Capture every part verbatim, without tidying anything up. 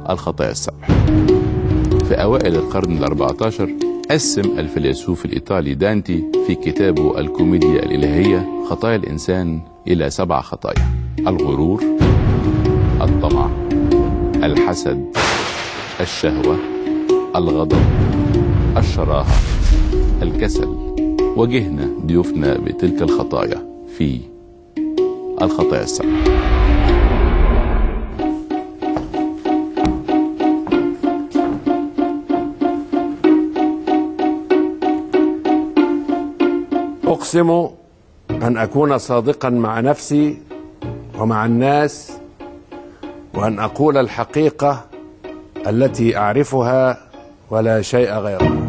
الخطايا السبع. في أوائل القرن الأربعة عشر قسم الفيلسوف الإيطالي دانتي في كتابه الكوميديا الإلهية خطايا الإنسان إلى سبع خطايا: الغرور، الطمع، الحسد، الشهوة، الغضب، الشراهة، الكسل. واجهنا ضيوفنا بتلك الخطايا في الخطايا السبع. أقسم أن أكون صادقا مع نفسي ومع الناس، وأن أقول الحقيقة التي أعرفها ولا شيء غيرها.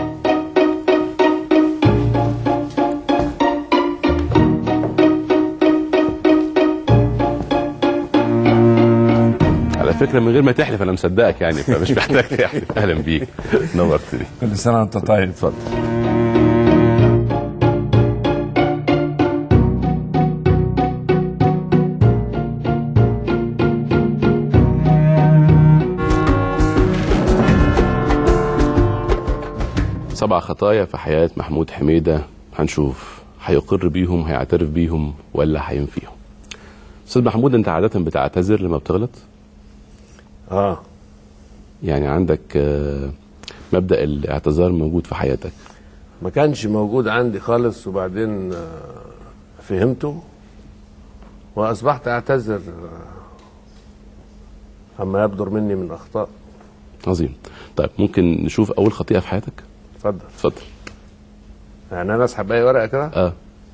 على فكرة من غير ما تحلف أنا مصدقك يعني، فمش محتاج تحلف. أهلا بيك، نورتني. كل سنة وأنت طيب. اتفضل. سبع خطايا في حياة محمود حميدة، هنشوف هيقر بيهم، هيعترف بيهم، ولا هينفيهم. أستاذ محمود، أنت عادة بتعتذر لما بتغلط؟ آه يعني عندك مبدأ الاعتذار موجود في حياتك؟ ما كانش موجود عندي خالص، وبعدين فهمته وأصبحت أعتذر عما يبدر مني من أخطاء. عظيم. طيب ممكن نشوف أول خطيئة في حياتك؟ اتفضل. اتفضل. يعني أنا أسحب أي ورقة كده؟ اه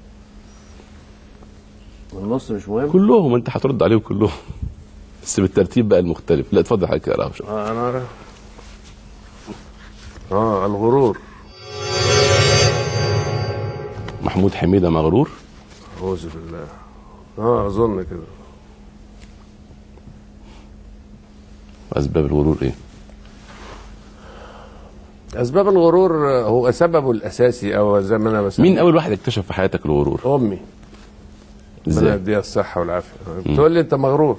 النص مش مهم؟ كلهم أنت هترد عليهم كلهم، بس بالترتيب بقى المختلف. لا اتفضل حضرتك اقراها. اه أنا أقرأ. اه الغرور. محمود حميدة مغرور؟ أعوذ بالله. اه أظن كده. أسباب الغرور إيه؟ أسباب الغرور هو سببه الأساسي، أو زي ما أنا بسميه. مين أول واحد اكتشف في حياتك الغرور؟ أمي. إزاي؟ ربنا يديها الصحة والعافية. بتقول لي أنت مغرور.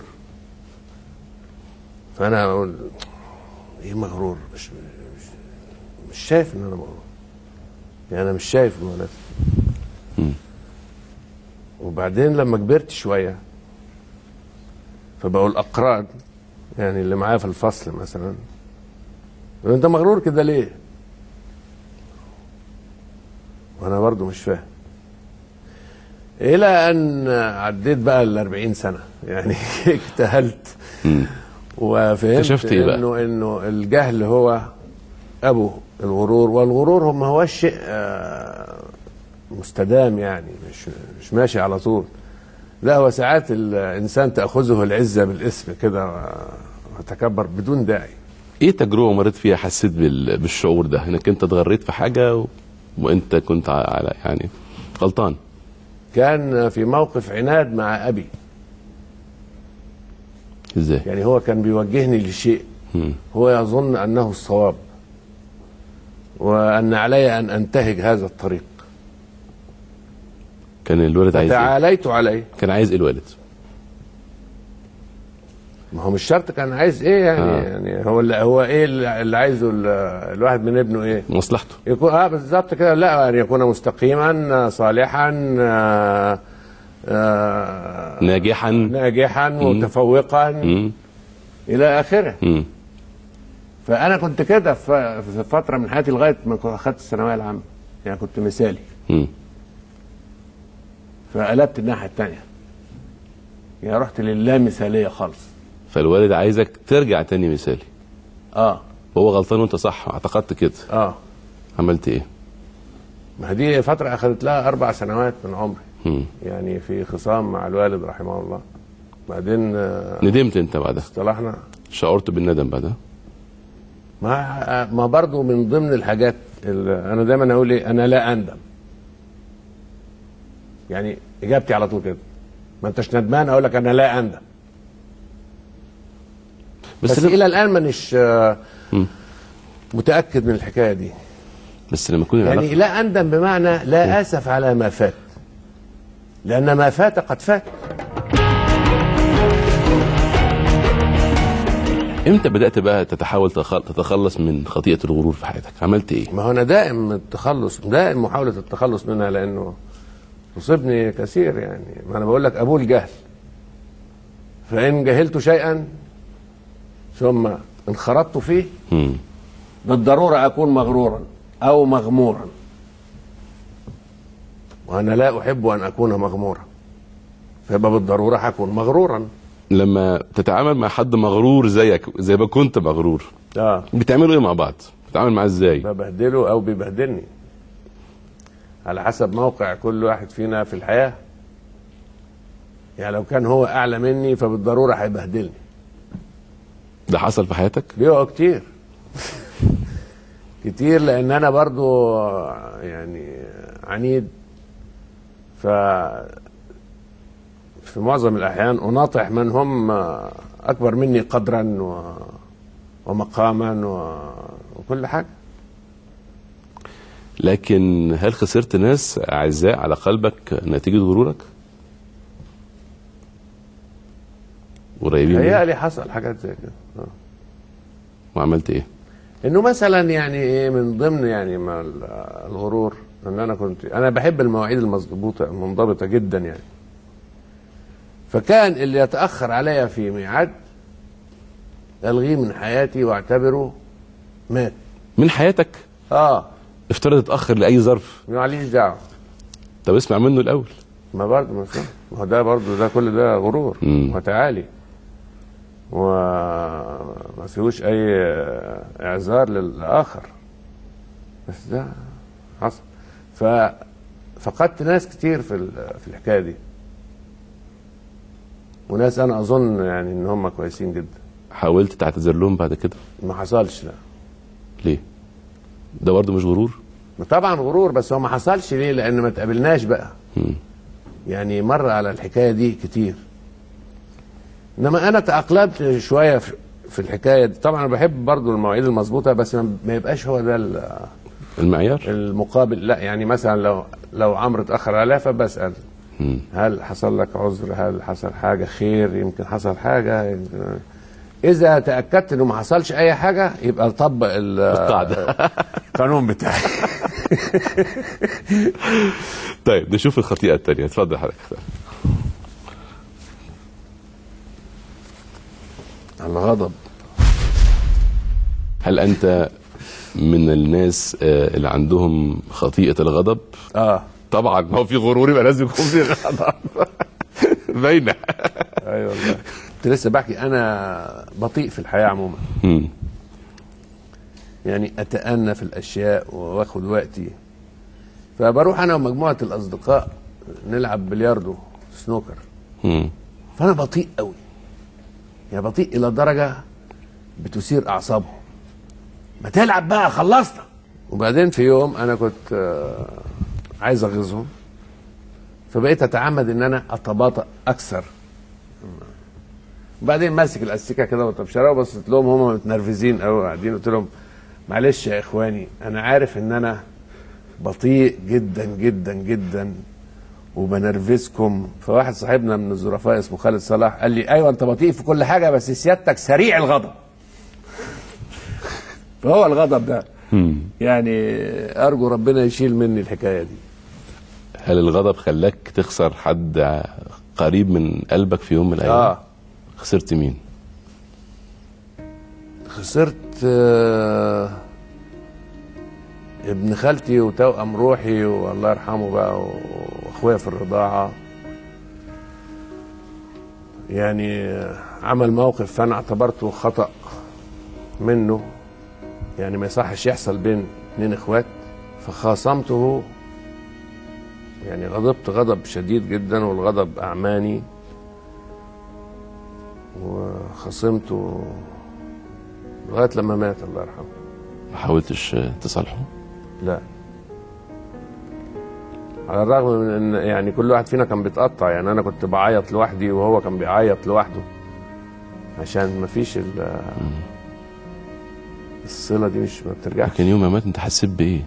فأنا أقول إيه مغرور؟ مش مش, مش شايف إن أنا مغرور. يعني أنا مش شايف جوه نفسي. وبعدين لما كبرت شوية فبقوا الأقران، يعني اللي معايا في الفصل مثلا، أنت مغرور كده ليه؟ وانا برضو مش فاهم. الى ان عديت بقى الاربعين سنة يعني اجتهلت وفهمت إيه انه انه الجهل هو ابو الغرور، والغرور هو ما هوش شيء مستدام، يعني مش مش ماشي على طول. لا، هو ساعات الانسان تاخذه العزة بالاسم كده وتكبر بدون داعي. ايه تجربة مريت فيها حسيت بالشعور ده انك انت اتغريت في حاجة و... وانت كنت على يعني غلطان؟ كان في موقف عناد مع ابي. ازاي؟ يعني هو كان بيوجهني لشيء هو يظن انه الصواب، وان علي ان انتهج هذا الطريق. كان الوالد عايز ايه؟ تعاليت عليه. كان عايز ايه الوالد؟ ما هو مش شرط كان عايز ايه يعني. آه. يعني هو اللي هو ايه اللي عايزه الواحد من ابنه؟ ايه مصلحته. يكون اه بالظبط كده. لا، ان يكون مستقيما صالحا آه آه ناجحا ناجحا متفوقا م. الى اخره. م. فانا كنت كده في فتره من حياتي لغايه ما اخذت الثانويه العامه، يعني كنت مثالي. م. فقلبت الناحيه الثانيه، يعني رحت للا مثاليه خالص. فالوالد عايزك ترجع تاني مثالي. اه وهو غلطان وانت صح، اعتقدت كده. اه عملت ايه؟ ما دي فتره اخذت لها اربع سنوات من عمري. م. يعني في خصام مع الوالد رحمه الله. بعدين آه ندمت انت بعدها؟ اصطلحنا. شعرت بالندم بعدها؟ ما ما برضه من ضمن الحاجات اللي انا دايما اقول ايه، انا لا اندم. يعني اجابتي على طول كده، ما انتش ندمان اقول لك انا لا اندم. بس, بس الى الان مانيش متاكد من الحكايه دي. بس لما يكون يعني لا اندم بمعنى لا اسف على ما فات، لان ما فات قد فات. امتى بدات بقى تتحاول تتخلص من خطيئه الغرور في حياتك؟ عملت ايه؟ ما هو انا دائم التخلص، دائم محاوله التخلص منها، لانه تصيبني كثير. يعني ما انا بقول لك ابوه الجهل، فان جهلت شيئا ثم انخرطت فيه م. بالضروره اكون مغرورا او مغمورا، وانا لا احب ان اكون مغمورا، فيبقى بالضروره هكون مغرورا. لما تتعامل مع حد مغرور زيك، زي ما كنت مغرور، اه بتعملوا ايه مع بعض؟ بتتعامل معاه ازاي؟ ببهدله او بيبهدلني على حسب موقع كل واحد فينا في الحياه. يعني لو كان هو اعلى مني فبالضروره هيبهدلني. ده حصل في حياتك؟ بيقعوا كتير كتير، لان انا برضو يعني عنيد، ف في معظم الاحيان اناطح من هم اكبر مني قدرا و... ومقاما و... وكل حاجه. لكن هل خسرت ناس اعزاء على قلبك نتيجه غرورك؟ قريبين؟ هيالي حصل حاجات زي كده. اه وعملت ايه؟ انه مثلا يعني ايه من ضمن يعني ما الغرور ان انا كنت انا بحب المواعيد المظبوطه المنضبطه جدا يعني. فكان اللي يتاخر عليا في ميعاد الغيه من حياتي واعتبره مات. من حياتك؟ اه افترض اتاخر لاي ظرف. معليش دعوه. طب اسمع منه الاول. ما برضه ما هو ده برضه ده كل ده غرور وتعالي، وما فيهوش اي اعذار للاخر، بس ده حصل. ففقدت ناس كتير في في الحكايه دي، وناس انا اظن يعني ان هم كويسين جدا. حاولت تعتذر لهم بعد كده؟ ما حصلش. لا. ليه؟ ده برضه مش غرور؟ طبعا غرور، بس هو ما حصلش. ليه؟ لان ما تقابلناش بقى. م. يعني مر على الحكايه دي كتير. انما انا تاقلمت شويه في الحكايه دي. طبعا انا بحب برضو المواعيد المظبوطه، بس ما يبقاش هو ده المعيار المقابل. لا يعني مثلا لو لو عمرو اتاخر عليا فبسال م. هل حصل لك عذر؟ هل حصل حاجه خير؟ يمكن حصل حاجه. يمكن اذا تاكدت انه ما حصلش اي حاجه يبقى طبق القاعده القانون بتاعي. طيب نشوف الخطيئه الثانيه. اتفضل حضرتك. الغضب. هل انت من الناس اللي عندهم خطيئه الغضب؟ اه طبعا، ما هو في غرور يبقى لازم يكون في غضب. باينه. ايوه والله. كنت لسه بحكي انا بطيء في الحياه عموما. م. يعني اتأنى في الاشياء واخد وقتي. فبروح انا ومجموعه الاصدقاء نلعب بلياردو سنوكر. م. فانا بطيء قوي، يعني بطيء الى درجه بتثير اعصابهم. ما تلعب بقى، خلصنا. وبعدين في يوم انا كنت عايز اغيظهم، فبقيت اتعمد ان انا اتباطأ اكثر. وبعدين ماسك الاستيكه كده وطبشره وبصيت لهم هم متنرفزين قوي قاعدين، قلت لهم معلش يا اخواني، انا عارف ان انا بطيء جدا جدا جدا وبنرفزكم. فواحد صاحبنا من الظرفاء اسمه خالد صلاح قال لي ايوه انت بطيء في كل حاجه، بس سيادتك سريع الغضب. فهو الغضب ده يعني ارجو ربنا يشيل مني الحكايه دي. هل الغضب خلاك تخسر حد قريب من قلبك في يوم من الايام؟ اه. خسرت مين؟ خسرت آه ابن خالتي وتوأم روحي والله يرحمه بقى، واخويا في الرضاعه. يعني عمل موقف فانا اعتبرته خطأ منه، يعني ما يصحش يحصل بين اتنين اخوات، فخاصمته. يعني غضبت غضب شديد جدا، والغضب اعماني، وخصمته لغايه لما مات الله يرحمه. ما حاولتش تصالحه؟ لا، على الرغم من ان يعني كل واحد فينا كان بيتقطع. يعني انا كنت بعيط لوحدي وهو كان بيعيط لوحده، عشان ما فيش الصله دي، مش ما بترجعش. لكن يوم ما مات انت حسيت بايه؟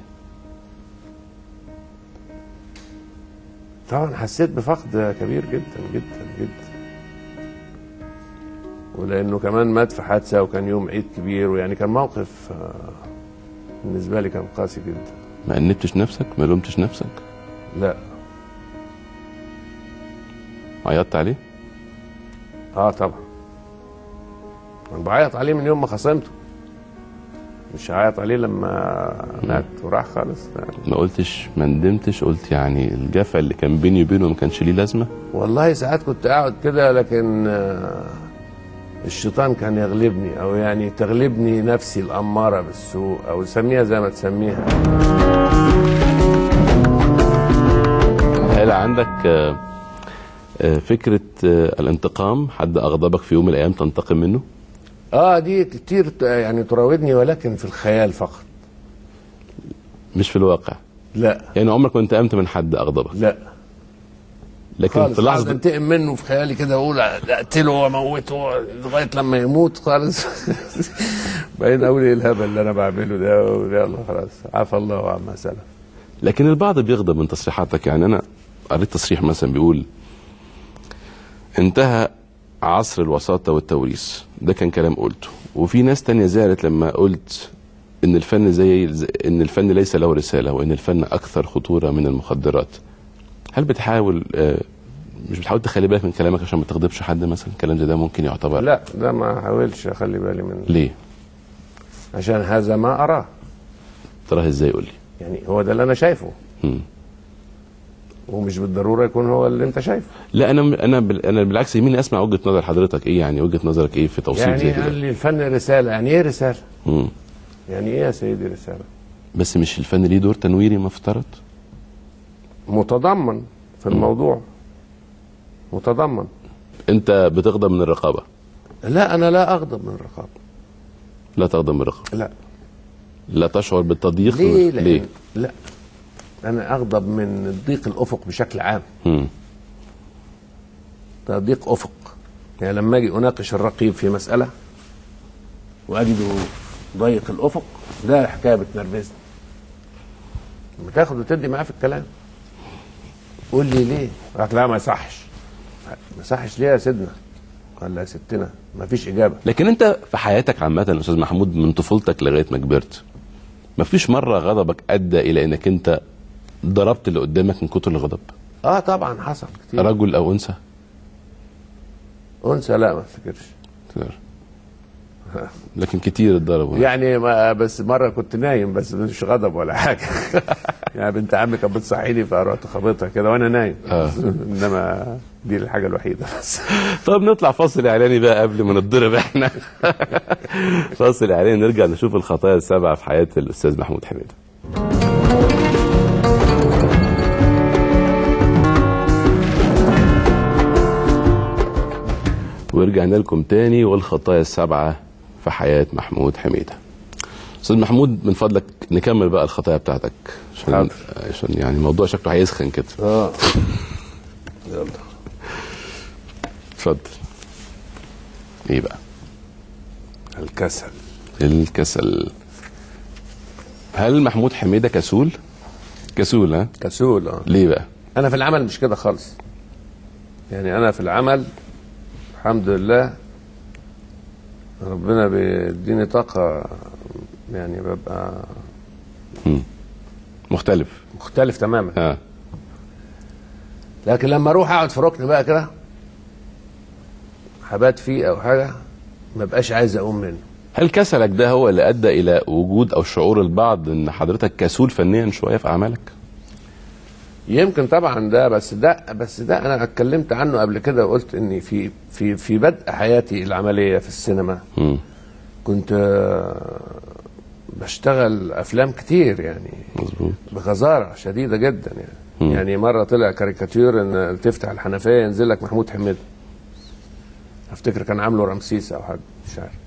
طبعا حسيت بفقد كبير جدا جدا جدا، ولانه كمان مات في حادثه وكان يوم عيد كبير، ويعني كان موقف آه، بالنسبه لي كان قاسي جدا. ما أنبتش نفسك؟ ما لومتش نفسك؟ لا. عيطت عليه؟ اه طبعا، انا بعيط عليه من يوم ما خصمته، مش هعيط عليه لما مات وراح خالص. ما قلتش ما ندمتش؟ قلت يعني الجفا اللي كان بيني وبينه ما كانش ليه لازمه؟ والله ساعات كنت قاعد كده، لكن آه، الشيطان كان يغلبني، او يعني تغلبني نفسي الاماره بالسوء، او سميها زي ما تسميها. هل عندك آه، آه، فكره آه، الانتقام؟ حد اغضبك في يوم من الايام تنتقم منه؟ اه دي كتير ت- يعني تراودني، ولكن في الخيال فقط. مش في الواقع؟ لا يعني عمرك ما انتقمت من حد اغضبك؟ لا لكن خالص. في قاعد لحظه انتقم منه في خيالي كده، اقول اقتله واموته لغايه لما يموت خالص. بعدين اقول ايه الهبل اللي انا بعمله ده، يلا خلاص عفى الله عما سلف. لكن البعض بيغضب من تصريحاتك. يعني انا قريت تصريح مثلا بيقول انتهى عصر الوساطة والتوريث، ده كان كلام قلته. وفي ناس تانية زعلت لما قلت ان الفن زي ان الفن ليس له رسالة، وان الفن اكثر خطورة من المخدرات. هل بتحاول آه، مش بتحاول تخلي بالك من كلامك عشان ما تغضبش حد مثلا؟ كلام زي ده ممكن يعتبر؟ لا ده ما حاولش اخلي بالي منه. ليه؟ عشان هذا ما اراه. تراه ازاي؟ قول لي. يعني هو ده اللي انا شايفه، مم. ومش بالضروره يكون هو اللي انت شايفه. لا انا انا بال- انا بالعكس يهمني اسمع وجهة نظر حضرتك ايه. يعني وجهة نظرك ايه في توصيف يعني زي قال كده؟ لي الفن رساله. يعني ايه رساله؟ مم. يعني ايه يا سيدي رساله؟ بس مش الفن ليه دور تنويري مفترض؟ متضمن في الموضوع، متضمن. انت بتغضب من الرقابة؟ لا انا لا اغضب من الرقابه. لا تغضب من الرقابة؟ لا. لا تشعر بالتضييق؟ ليه؟ لأن ليه؟ لا انا اغضب من ضيق الافق بشكل عام. مم. تضييق افق. يعني لما اجي اناقش الرقيب في مساله واجده ضيق الافق، ده حكايه بتنرفزني. لما تاخد وتدي معاه في الكلام، قول لي ليه؟ قالت لا ما يصحش. ما يصحش ليه يا سيدنا؟ قال لا يا ستنا ما فيش اجابه. لكن انت في حياتك عامة يا استاذ محمود من طفولتك لغاية ما كبرت، ما فيش مرة غضبك ادى الى انك انت ضربت اللي قدامك من كتر الغضب؟ اه طبعا حصل كتير. رجل او انثى؟ انثى لا ما افتكرش. لكن كتير اتضربوا. يعني ما بس مره كنت نايم، بس مش غضب ولا حاجه. يعني بنت عمي كانت بتصحيني فرحت خبطها كده وانا نايم. آه. انما دي الحاجه الوحيده بس. طب نطلع فاصل اعلاني بقى قبل ما نتضرب احنا. فاصل اعلاني نرجع نشوف الخطايا السبعه في حياه الاستاذ محمود حميده. ورجعنا لكم تاني والخطايا السبعه في حياه محمود حميده. استاذ محمود من فضلك نكمل بقى الخطايا بتاعتك عشان عشان يعني الموضوع شكله هيسخن كده. اه يلا اتفضل. ايه بقى؟ الكسل. الكسل. هل محمود حميده كسول؟ كسول ها؟ كسول اه. ليه بقى؟ انا في العمل مش كده خالص. يعني انا في العمل الحمد لله ربنا بيديني طاقه، يعني ببقى مم. مختلف. مختلف تماما. ها. لكن لما اروح اقعد في ركن بقى كده حبات فيه او حاجه ما بقاش عايز اقوم منه. هل كسلك ده هو اللي ادى الى وجود او شعور البعض ان حضرتك كسول فنيا شويه في اعمالك؟ يمكن طبعا ده، بس ده بس ده انا اتكلمت عنه قبل كده وقلت اني في في في بدء حياتي العمليه في السينما مم. كنت آه، بشتغل افلام كتير يعني مظبوط. بغزاره شديده جدا يعني. مم. يعني مره طلع كاريكاتير ان تفتح الحنفيه ينزل لك محمود حميده. افتكر كان عامله رمسيس او حاجه مش عارف.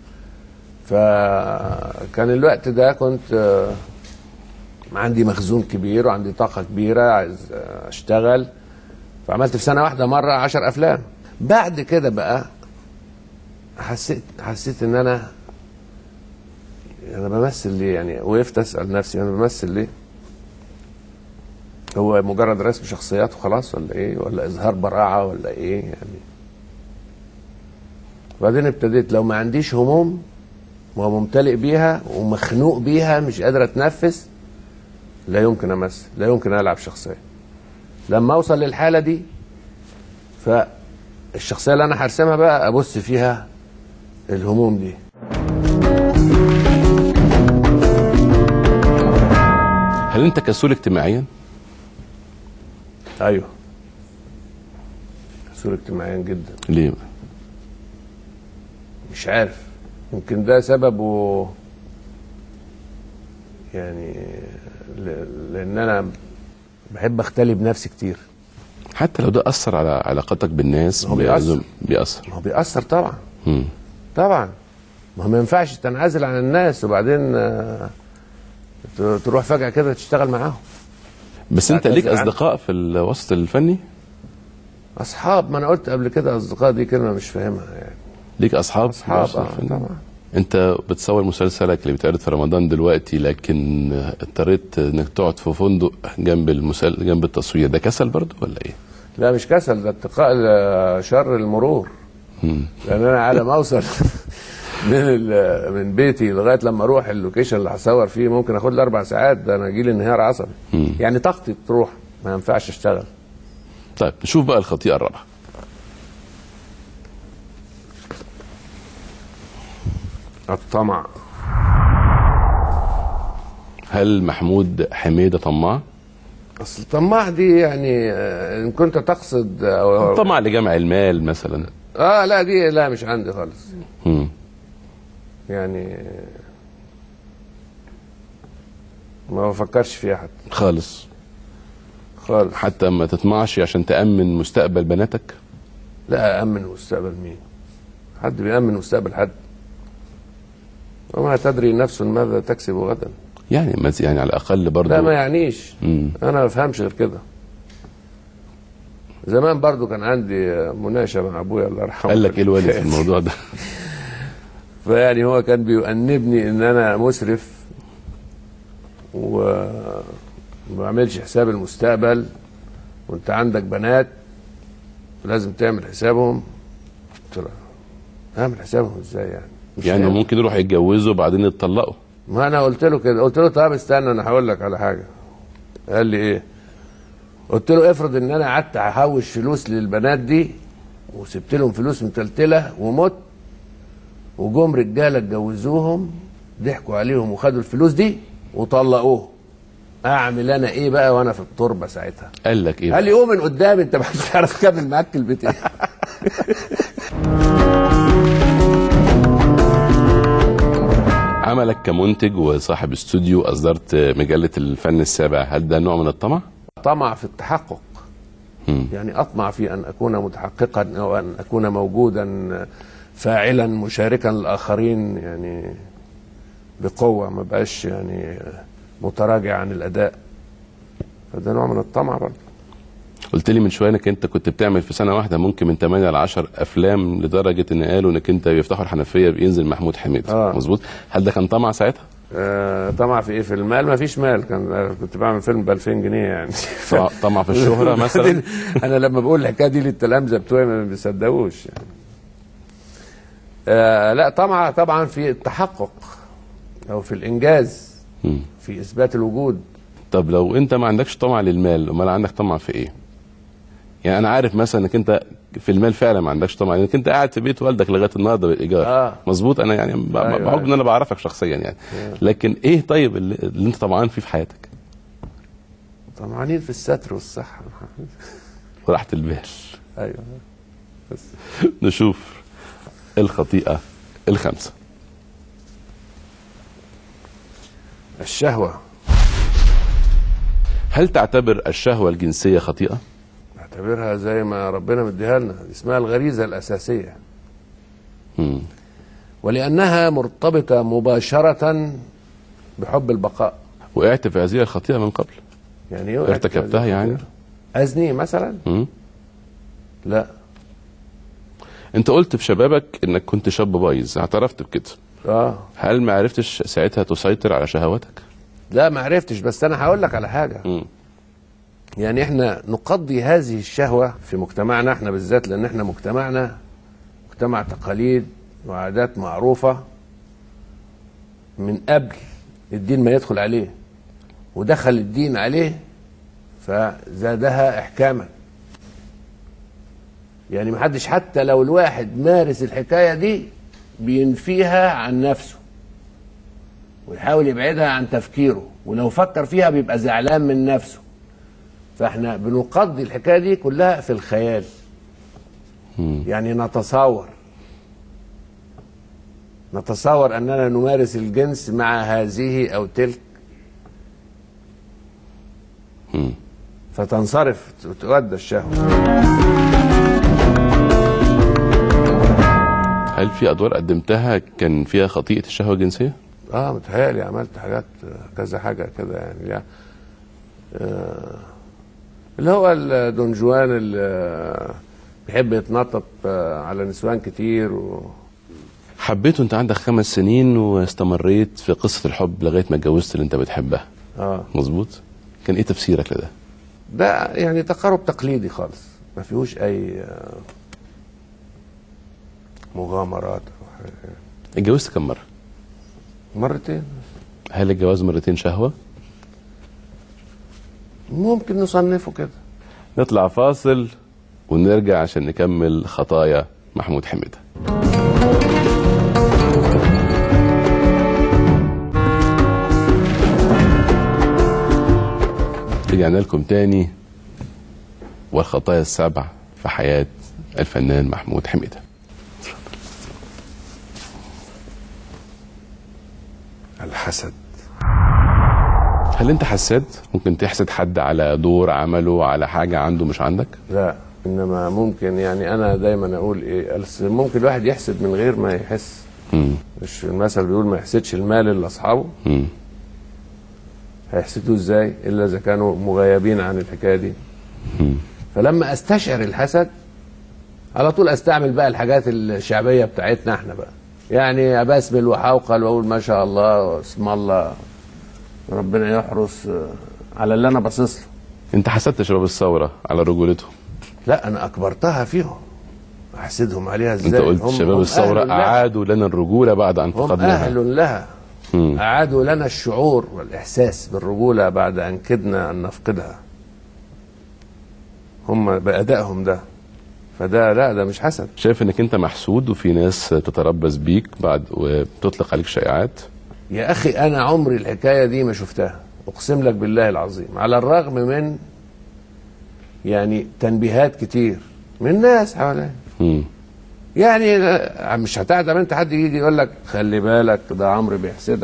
فكان الوقت ده كنت آه، عندي مخزون كبير وعندي طاقه كبيره عايز آه، اشتغل. فعملت في سنه واحده مره عشر افلام. بعد كده بقى حسيت حسيت ان انا انا بمثل ليه؟ يعني وقفت اسال نفسي انا بمثل ليه؟ هو مجرد رسم شخصيات وخلاص ولا ايه؟ ولا اظهار براعه ولا ايه يعني؟ وبعدين ابتديت لو ما عنديش هموم وممتلئ بيها ومخنوق بيها مش قادر اتنفس، لا يمكن امثل، لا يمكن العب شخصيه. لما اوصل للحاله دي فالشخصيه اللي انا هرسمها بقى ابص فيها الهموم دي. هل انت كسول اجتماعيا؟ ايوه كسول اجتماعيا جدا. ليه بقى؟ مش عارف، يمكن ده سببه يعني لان انا بحب اختلي بنفسي كتير. حتى لو ده اثر على علاقتك بالناس؟ هو بيأثر بيأثر هو بيأثر طبعا. مم. طبعا ما هو ما ينفعش تنعزل عن الناس وبعدين تروح فجأة كده تشتغل معاهم. بس انت ليك اصدقاء في الوسط الفني؟ اصحاب، ما انا قلت قبل كده اصدقاء دي كلمه مش فاهمها يعني. ليك اصحاب؟ اصحاب آه طبعا. انت بتصور مسلسلك اللي بيتعرض في رمضان دلوقتي، لكن اضطريت انك تقعد في فندق جنب المسل... جنب التصوير، ده كسل برضه ولا ايه؟ لا مش كسل، ده اتقاء شر المرور. مم. لان انا على ما اوصل من من بيتي لغايه لما اروح اللوكيشن اللي هصور فيه ممكن اخد لي اربع ساعات، ده انا اجي لي انهيار عصبي. مم. يعني طاقتي بتروح، ما ينفعش اشتغل. طيب نشوف بقى الخطيئه الرابعه. الطمع. هل محمود حميدة طماع؟ اصل الطماع دي يعني ان كنت تقصد أو الطمع لجمع المال مثلا. اه لا دي لا مش عندي خالص. مم. يعني ما بفكرش فيها حتى خالص خالص. حتى ما تطمعش عشان تأمن مستقبل بناتك؟ لا أأمن مستقبل مين؟ حد بيأمن مستقبل حد؟ وما تدري نفس ماذا تكسب غدا. يعني يعني على الأقل برضو. لا ما يعنيش. مم. أنا ما بفهمش غير كده. زمان برضو كان عندي مناقشة مع أبويا الله يرحمه. قال لك إيه الوالد في الموضوع ده؟ فيعني هو كان بيؤنبني إن أنا مسرف وما بعملش حساب المستقبل، وأنت عندك بنات لازم تعمل حسابهم. قلت له أعمل حسابهم إزاي يعني؟ يعني يعني ممكن يروحوا يتجوزوا وبعدين يتطلقوا. ما انا قلت له كده، قلت له طب استنى انا هقول لك على حاجه. قال لي ايه؟ قلت له افرض ان انا قعدت احوش فلوس للبنات دي وسبت لهم فلوس متلتله ومت، وجم رجاله اتجوزوهم ضحكوا عليهم وخدوا الفلوس دي وطلقوه، اعمل انا ايه بقى وانا في التربه ساعتها؟ قال لك ايه؟ قال لي قوم من قدامي انت مش هتعرف تكمل معاك البيت. عملك كمنتج وصاحب استوديو أصدرت مجلة الفن السابع، هل ده نوع من الطمع؟ طمع في التحقق. م. يعني أطمع في أن أكون متحققا أو أن أكون موجودا فاعلا مشاركا للآخرين يعني بقوة، ما بقاش يعني متراجع عن الأداء. فده نوع من الطمع برضه. قلت لي من شويه انك انت كنت بتعمل في سنه واحده ممكن من ثمانية ل عشرة افلام، لدرجه ان قالوا انك انت بيفتحوا الحنفيه بينزل محمود حميد. آه. مظبوط. هل ده كان طمع ساعتها؟ آه طمع في ايه؟ في المال؟ ما فيش مال. كان كنت بعمل فيلم ب ألفين جنيه يعني. طمع في الشهره مثلا؟ انا لما بقول الحكايه دي للتلامذه بتوعي ما بيصدقوش يعني. آه لا طمع طبعا في التحقق او في الانجاز. م. في اثبات الوجود. طب لو انت ما عندكش طمع للمال، امال عندك طمع في ايه؟ يعني انا عارف مثلا انك انت في المال فعلا ما عندكش طمع، لانك انت قاعد في بيت والدك لغايه النهارده بالايجار. آه. مظبوط. انا يعني أيوة بحكم أيوة. ان انا بعرفك شخصيا يعني. أيوة. لكن ايه طيب اللي, اللي انت طمعان فيه في حياتك؟ طمعانين في الستر والصحه وراحه البال. ايوه بس. نشوف الخطيئه الخامسه. الشهوه. هل تعتبر الشهوه الجنسيه خطيئه؟ اعتبرها زي ما ربنا مديها لنا، اسمها الغريزه الاساسيه. م. ولانها مرتبطه مباشره بحب البقاء. وقعت في هذه الخطيئه من قبل؟ يعني ايه ارتكبتها يعني؟ ازني مثلا؟ م. لا. انت قلت في شبابك انك كنت شاب بايظ، اعترفت بكده. اه. هل ما عرفتش ساعتها تسيطر على شهواتك؟ لا ما عرفتش، بس انا هقول لك على حاجه. م. يعني احنا نقضي هذه الشهوه في مجتمعنا احنا بالذات، لان احنا مجتمعنا مجتمع تقاليد وعادات معروفة من قبل الدين ما يدخل عليه، ودخل الدين عليه فزادها إحكاما. يعني محدش حتى لو الواحد مارس الحكاية دي بينفيها عن نفسه ويحاول يبعدها عن تفكيره، ولو فكر فيها بيبقى زعلان من نفسه. فاحنا بنقضي الحكاية دي كلها في الخيال. يعني نتصور نتصور أننا نمارس الجنس مع هذه أو تلك، فتنصرف وتؤدى الشهوة. هل في أدوار قدمتها كان فيها خطيئة الشهوة الجنسية؟ اه متهيألي عملت حاجات كذا حاجة كده يعني, يعني آه اللي هو دون جوان اللي بيحب يتنطط على نسوان كتير و... حبيته انت عندك خمس سنين واستمريت في قصة الحب لغاية ما اتجوزت اللي انت بتحبها. اه مظبوط. كان ايه تفسيرك لده؟ ده يعني تقارب تقليدي خالص، ما فيهوش اي مغامرات. اتجوزت كم مرة؟ مرتين. هل الجواز مرتين شهوة؟ ممكن نصنفه كده. نطلع فاصل ونرجع عشان نكمل خطايا محمود حميدة. رجعنا لكم تاني، والخطايا السبع في حياة الفنان محمود حميدة. الحسد. هل انت حساد؟ ممكن تحسد حد على دور عمله، على حاجة عنده مش عندك؟ لا، انما ممكن يعني انا دايما اقول ايه، ممكن الواحد يحسد من غير ما يحس. مم. مش المثل بيقول ما يحسدش المال الا اصحابه؟ مم. هيحسدوه ازاي الا اذا كانوا مغيبين عن الحكايه دي. مم. فلما استشعر الحسد على طول استعمل بقى الحاجات الشعبيه بتاعتنا احنا بقى، يعني ابسمل وحوقل واقول ما شاء الله اسم الله ربنا يحرس على اللي انا باصص له. انت حسدت شباب الثوره على رجولتهم؟ لا، انا اكبرتها فيهم. احسدهم عليها ازاي؟ انت قلت هم شباب هم الثوره اعادوا لنا الرجوله بعد ان فقدناها. هم اهل لها. مم. اعادوا لنا الشعور والاحساس بالرجوله بعد ان كدنا ان نفقدها. هم بادائهم ده، فده لا ده مش حسد. شايف انك انت محسود وفي ناس تتربص بيك بعد وبتطلق عليك شائعات؟ يا اخي انا عمري الحكايه دي ما شفتها، اقسم لك بالله العظيم، على الرغم من يعني تنبيهات كتير من ناس حواليا. يعني مش هتعدم انت حد يجي يقول لك خلي بالك ده عمرو بيحسدك،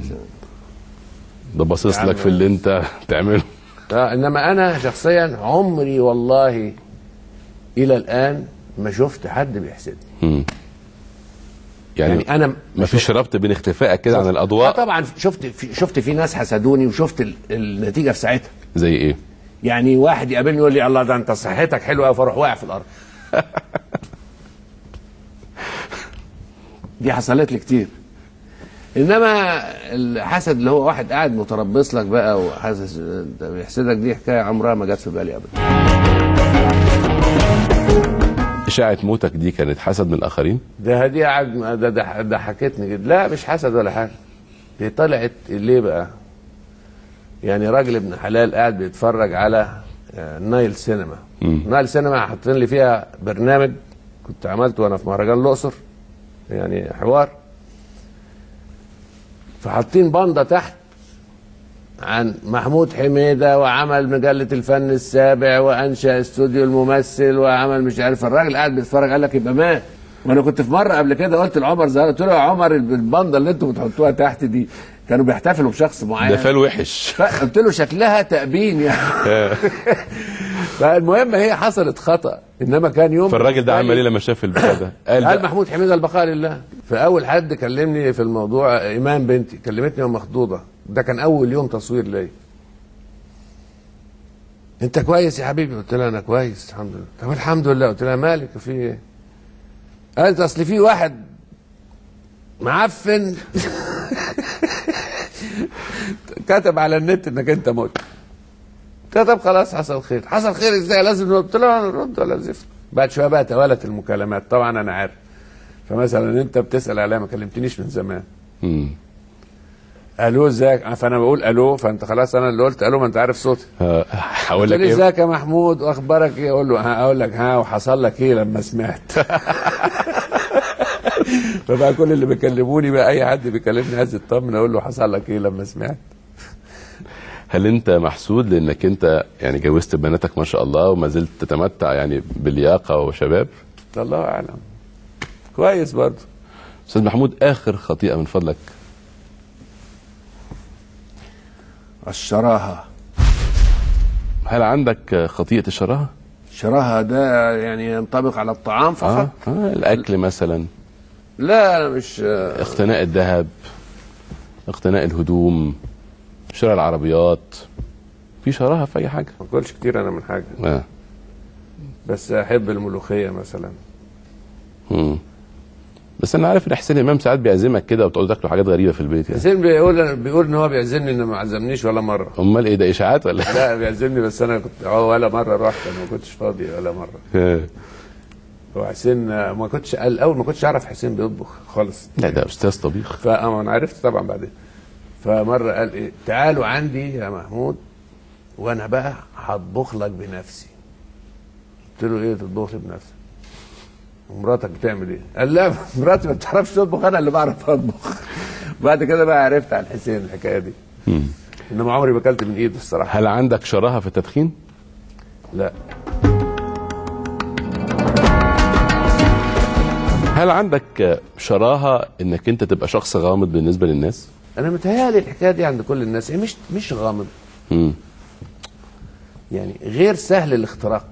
ده باصص لك في اللي انت تعمله. انما انا شخصيا عمري والله الى الان ما شفت حد بيحسدني. يعني, يعني انا ما فيش ربط بين اختفائك كده عن الاضواء؟ آه طبعا شفت في شفت في ناس حسدوني وشفت النتيجه في ساعتها. زي ايه؟ يعني واحد يقابلني يقول لي الله ده انت صحتك حلوه قوي، فاروح واقع في الارض. دي حصلت لي كتير. انما الحسد اللي هو واحد قاعد متربص لك بقى وحاسس بيحسدك، دي حكايه عمرها ما جت في بالي ابدا. اشاعه موتك دي كانت حسد من الاخرين؟ ده دي قاعد ده ده ضحكتني جدا. لا مش حسد ولا حاجه، دي طلعت ليه بقى؟ يعني راجل ابن حلال قاعد بيتفرج على نايل سينما. م. نايل سينما حاطين لي فيها برنامج كنت عملته وانا في مهرجان الاقصر، يعني حوار، فحاطين باندا تحت عن محمود حميدة وعمل مجلة الفن السابع وانشأ استوديو الممثل وعمل مش عارف. الراجل قاعد بيتفرج قال لك يبقى مات. وانا كنت في مره قبل كده قلت لعمر زهر، قلت له يا عمر الباندا اللي انتوا بتحطوها تحت دي كانوا بيحتفلوا بشخص معين، ده فال وحش. قلت له شكلها تأبين يعني. فالمهم هي حصلت خطأ، انما كان يوم. فالراجل ده عمل ايه لما شاف البتاع ده؟ قال, قال محمود حميدة البقاء لله. فاول حد كلمني في الموضوع ايمان بنتي، كلمتني ومخضوضه، ده كان اول يوم تصوير ليا. انت كويس يا حبيبي؟ قلت لها انا كويس الحمد لله. طب الحمد لله. قلت لها مالك في ايه؟ قالت اصل في واحد معفن كتب على النت انك انت مت. كتب خلاص حصل خير. حصل خير ازاي؟ لازم نرد. قلت له انا نرد ولا زفت. بعد شويه بقى توالت المكالمات. طبعا انا عارف فمثلا انت بتسال عليا ما كلمتنيش من زمان. امم الو ازيك، فانا بقول الو، فانت خلاص انا اللي قلت الو، ما انت عارف صوتي. هقول لك ايه؟ ازيك يا محمود واخبارك ايه؟ اقول له هقول لك ها وحصل لك ايه لما سمعت. فبقى كل اللي بيكلموني بقى اي حد بيكلمني عايز يطمن اقول له حصل لك ايه لما سمعت. هل انت محسود لانك انت يعني جوزت بناتك ما شاء الله وما زلت تتمتع يعني باللياقه وشباب؟ الله اعلم. كويس برضه. استاذ محمود، اخر خطيئه من فضلك. الشراهه. هل عندك خطيئه الشراهه؟ الشراهه ده يعني ينطبق على الطعام فقط؟ آه. آه. الاكل مثلا؟ لا انا مش اقتناء الذهب، اقتناء الهدوم، شراء العربيات، في شراهه في اي حاجه؟ ما باكلش كتير انا من حاجه. اه بس احب الملوخيه مثلا. امم بس انا عارف ان حسين امام ساعات بيعزمك كده وبتقعدوا تاكلوا حاجات غريبه في البيت يعني. حسين بيقول بيقول ان هو بيعزمني، انه ما عزمنيش ولا مره. امال ايه ده، اشاعات ولا؟ لا بيعزمني بس انا كنت ولا مره رحت، انا ما كنتش فاضي ولا مره. هو حسين ما كنتش الاول ما كنتش اعرف حسين بيطبخ خالص. لا ده استاذ طبيخ. فانا انا عرفت طبعا بعدين. فمره قال ايه، تعالوا عندي يا محمود وانا بقى هطبخ لك بنفسي. قلت له ايه تطبخ لي بنفسك؟ ومراتك بتعمل ايه؟ قال لا مراتي ما بتعرفش تطبخ، انا اللي بعرف اطبخ. بعد كده بقى عرفت عن حسين الحكايه دي. مم. انما عمري ما اكلت من ايده الصراحه. هل عندك شراهه في التدخين؟ لا. هل عندك شراهه انك انت تبقى شخص غامض بالنسبه للناس؟ انا متهيألي الحكايه دي عند كل الناس، هي مش مش غامض. امم يعني غير سهل الاختراق.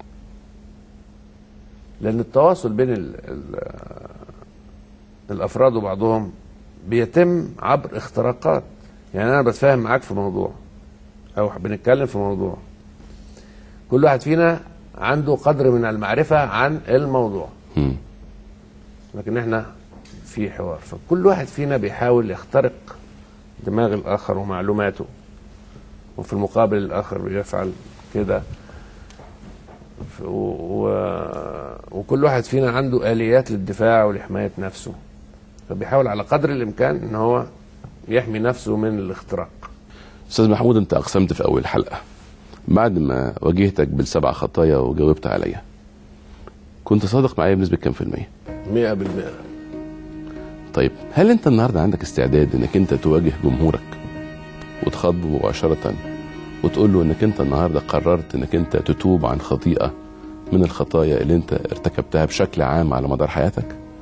لان التواصل بين ال ال الافراد وبعضهم بيتم عبر اختراقات. يعني انا بتفاهم معاك في موضوع او بنتكلم في موضوع، كل واحد فينا عنده قدر من المعرفه عن الموضوع. امم لكن احنا في حوار، فكل واحد فينا بيحاول يخترق دماغ الاخر ومعلوماته، وفي المقابل الاخر بيفعل كده. و... و... وكل واحد فينا عنده آليات للدفاع ولحماية نفسه، فبيحاول على قدر الإمكان إن هو يحمي نفسه من الاختراق. استاذ محمود، انت اقسمت في اول حلقه بعد ما واجهتك بالسبع خطايا وجاوبت عليا، كنت صادق معايا بنسبه كام في الميه؟ مئة بالمئة. طيب هل انت النهارده عندك استعداد انك انت تواجه جمهورك وتخاطبه مباشره وتقول له انك انت النهارده قررت انك انت تتوب عن خطيئه من الخطايا اللي انت ارتكبتها بشكل عام على مدار حياتك؟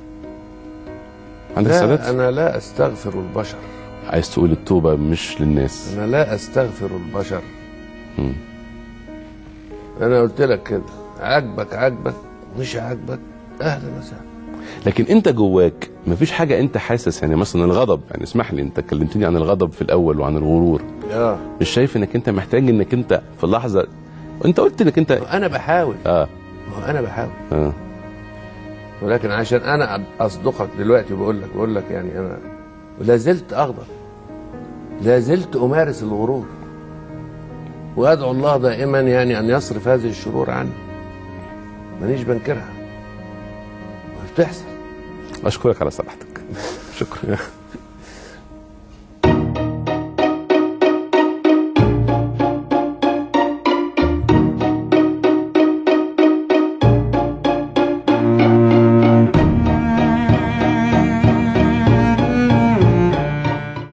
عندك استعداد؟ لا، أنا لا أستغفر البشر. عايز تقول التوبه مش للناس؟ أنا لا أستغفر البشر. مم. أنا قلت لك كده، عاجبك عاجبك، مش عاجبك أهلا وسهلا. لكن انت جواك مفيش حاجه انت حاسس، يعني مثلا الغضب، يعني اسمح لي انت كلمتني عن الغضب في الاول وعن الغرور، اه مش شايف انك انت محتاج انك انت في اللحظه، انت قلت انك انت أنا بحاول. اه ما هو أنا بحاول. اه ولكن عشان انا اصدقك دلوقتي بقول لك بقول لك يعني انا لا زلت اغضب، لا زلت امارس الغرور، وادعو الله دائما يعني ان يصرف هذه الشرور عني. مانيش بنكرها، بتحصل. اشكرك على صراحتك. شكرا.